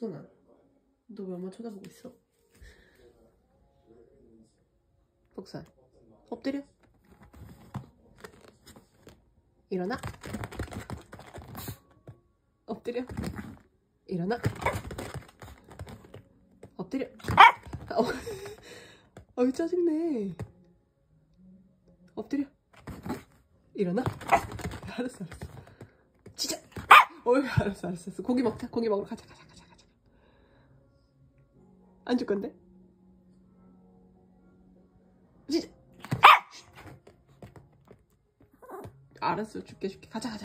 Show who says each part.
Speaker 1: 복선아, 너 왜 엄마 쳐다보고 있어? 복선, 엎드려. 일어나. 엎드려. 일어나. 엎드려. 짜증내. 엎드려. 일어나. 알았어. 진짜. 알았어. 고기 먹자. 고기 먹으러 가자. 안 줄 건데? 진짜. 알았어. 줄게. 가자.